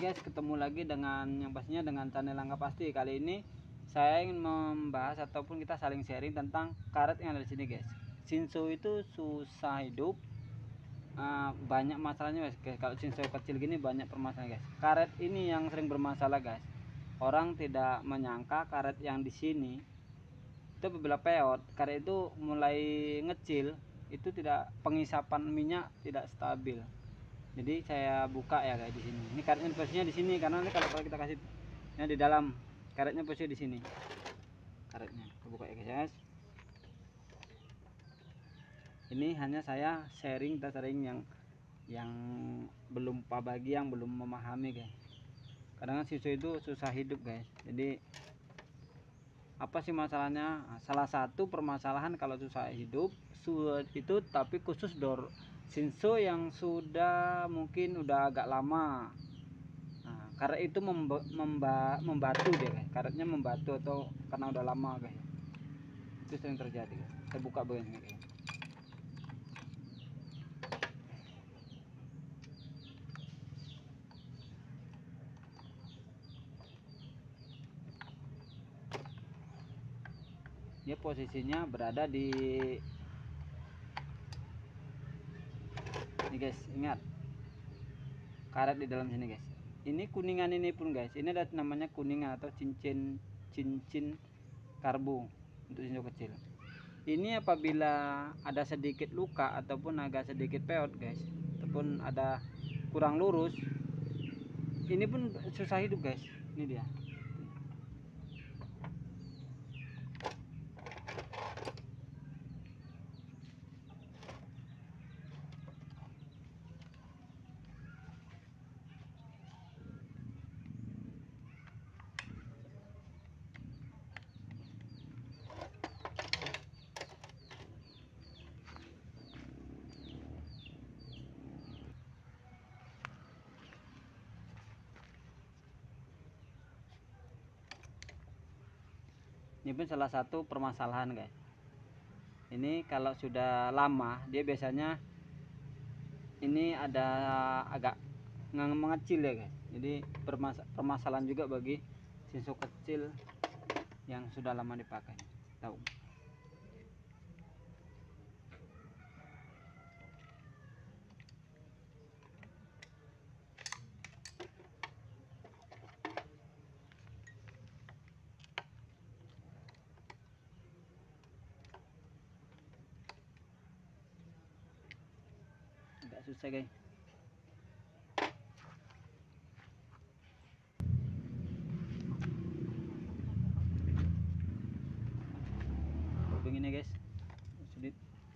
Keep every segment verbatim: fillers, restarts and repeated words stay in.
guys, ketemu lagi dengan yang pastinya dengan channel Langkah Pasti. Kali ini saya ingin membahas ataupun kita saling sharing tentang karet yang ada di sini guys. Shinso itu susah hidup, uh, banyak masalahnya guys. Kalau Shinso kecil gini banyak permasalahan guys. Karet ini yang sering bermasalah guys. Orang tidak menyangka karet yang di sini itu apabila peot, karet itu mulai ngecil, itu tidak, pengisapan minyak tidak stabil. Jadi saya buka ya kayak di sini. Ini karetnya posisinya di sini karena ini kalau kita kasih ya di dalam, karetnya posisi di sini. Karetnya kita buka ya guys. Ini hanya saya sharing, kita sharing yang yang belum bagi yang belum memahami guys. Kadang siswa itu susah hidup guys. Jadi apa sih masalahnya? Salah satu permasalahan kalau susah hidup itu, tapi khusus door Shinso yang sudah mungkin udah agak lama. Nah, karet itu memba, memba, membatu dia guys. Karetnya membatu atau karena udah lama guys. Itu sering terjadi guys. Saya buka begini guys. Dia posisinya berada di ini guys, ingat karet di dalam sini guys. Ini kuningan ini pun guys, ini ada namanya kuningan atau cincin cincin karbu untuk Shinso kecil. Ini apabila ada sedikit luka ataupun agak sedikit peot guys, ataupun ada kurang lurus, ini pun susah hidup guys. Ini dia. Ini pun salah satu permasalahan guys. Ini kalau sudah lama dia biasanya ini ada agak mengecil ya guys. Jadi permasalahan juga bagi Shinso kecil yang sudah lama dipakai. Tahu. Agak susah guys. Begini guys, sulit.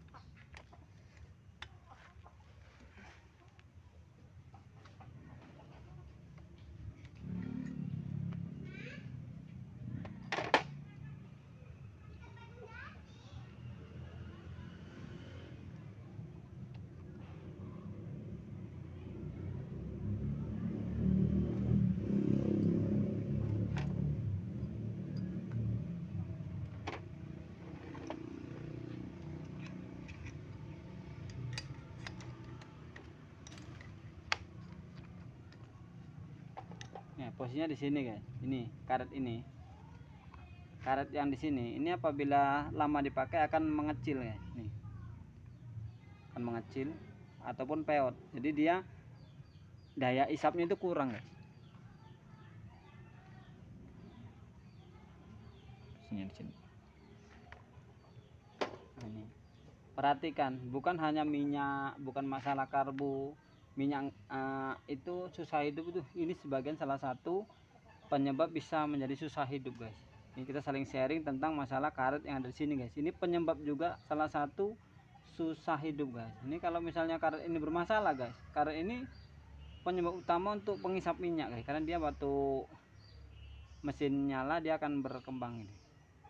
Nah, posisinya di sini guys. Ini karet ini. Karet yang di sini, ini apabila lama dipakai akan mengecil guys. Nih. Akan mengecil ataupun peot. Jadi dia daya isapnya itu kurang guys. Sini di sini. Nah, ini. Perhatikan, bukan hanya minyak, bukan masalah karbu. Minyak uh, itu susah hidup itu, ini sebagian salah satu penyebab bisa menjadi susah hidup guys. Ini kita saling sharing tentang masalah karet yang ada di sini guys. Ini penyebab juga salah satu susah hidup guys. Ini kalau misalnya karet ini bermasalah guys, karet ini penyebab utama untuk pengisap minyak guys, karena dia waktu mesin nyala dia akan berkembang ini.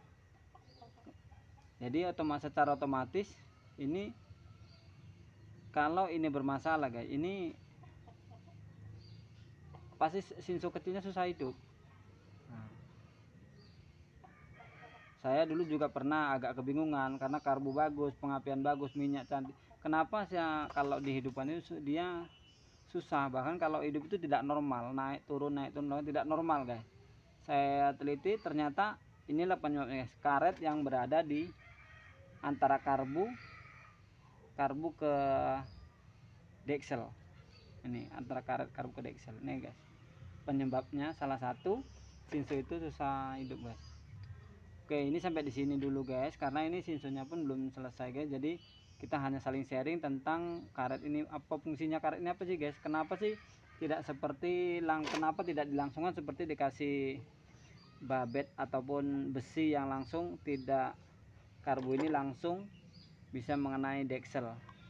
Jadi otomatis, secara otomatis ini kalau ini bermasalah guys, ini pasti Shinso kecilnya susah hidup. Nah, saya dulu juga pernah agak kebingungan karena karbu bagus, pengapian bagus, minyak cantik. Kenapa sih kalau di hidupan itu dia susah, bahkan kalau hidup itu tidak normal, naik turun naik turun tidak normal guys. Saya teliti ternyata inilah penyebabnya guys, karet yang berada di antara karbu karbu ke deksel. Ini antara karet karbu ke deksel ini guys, penyebabnya salah satu Shinso itu susah hidup guys. Oke, ini sampai di sini dulu guys, karena ini Shinsonya pun belum selesai guys. Jadi kita hanya saling sharing tentang karet ini, apa fungsinya karet ini apa sih guys, kenapa sih tidak seperti lang kenapa tidak dilangsungkan seperti dikasih babet ataupun besi yang langsung, tidak karbu ini langsung bisa mengenai deksel.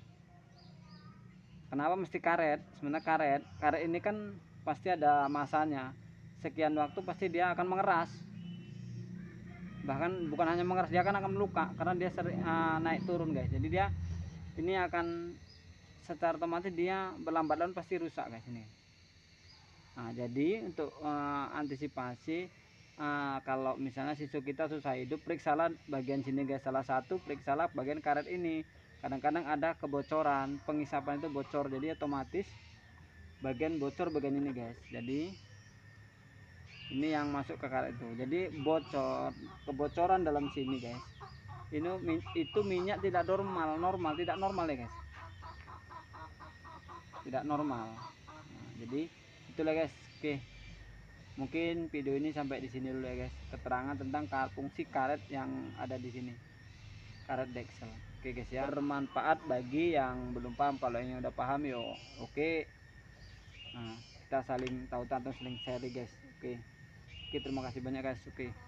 Kenapa mesti karet? Sebenarnya karet karet ini kan pasti ada masanya, sekian waktu pasti dia akan mengeras, bahkan bukan hanya mengeras, dia akan akan meluka karena dia sering uh, naik turun guys. Jadi dia ini akan secara otomatis dia berlambat laun pasti rusak guys ini. Nah, jadi untuk uh, antisipasi uh, kalau misalnya siswa kita susah hidup, periksalah bagian sini guys, salah satu periksalah bagian karet ini. Kadang-kadang ada kebocoran, pengisapan itu bocor, jadi otomatis bagian bocor bagian ini guys. Jadi ini yang masuk ke karet itu, jadi bocor, kebocoran dalam sini guys. Ini itu minyak tidak normal, normal tidak normal ya guys, tidak normal. Nah, jadi itulah guys. Oke, mungkin video ini sampai di sini dulu ya guys, keterangan tentang fungsi karet yang ada di sini, karet deksel. Oke guys ya, bermanfaat bagi yang belum paham. Kalau yang udah paham yo oke. Nah, kita saling tahu tentang saling share guys. Oke. Oke, terima kasih banyak guys. Oke.